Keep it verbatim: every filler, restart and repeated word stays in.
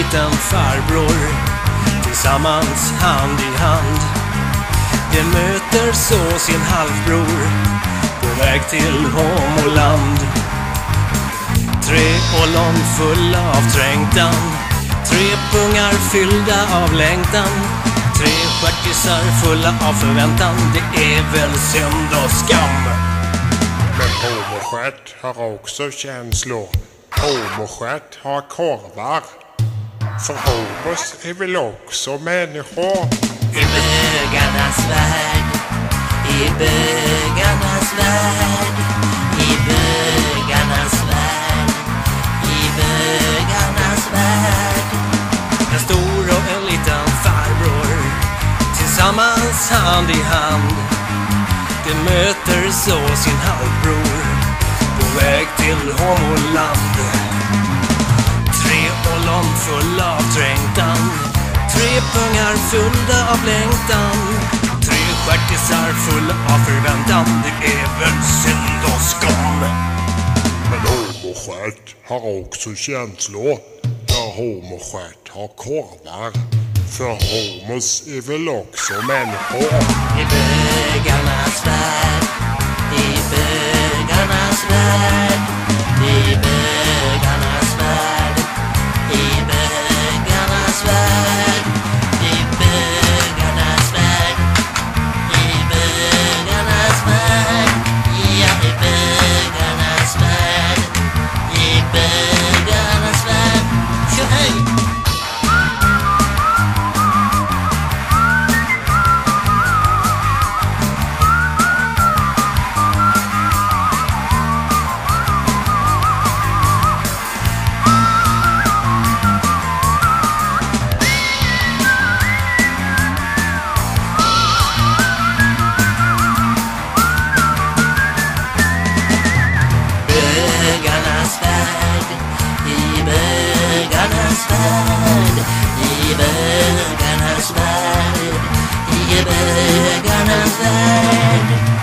liten farbror, tillsammans hand i hand. De möter så sin halvbror på väg till homoland. Tre ollon fulla av trängtan, tre pungar fyllda av längtan, tre stjärtisar fulla av förväntan. Det är väl synd och skam. Men homostjärt har också känslor. Homostjärt har korvar. För homos är väl också människor. I bögarnas värld, i bögarnas värld, i bögarnas värld, i bögarnas värld. En stor och en liten farbror, tillsammans hand i hand. De möter så sin halvbror på väg till homoland. Tre ollon fulla av trängtan, tre pungar fulla av längtan, tre stjärtisar fulla av förväntan. Det är väl synd och skam. Men homostjärt har också känslor. Ja, homostjärt har korvar. För homos är väl också människor. I bögarnas värld, i bögarnas värld, i bögarnas värld, i bögarnas värld, i bögarnas värld, i bögarnas värld, ja, i bögarnas värld, i bögarnas värld. Tjo hej! Bögarnas värld, i bögarnas värld, i bögarnas värld, i bögarnas värld.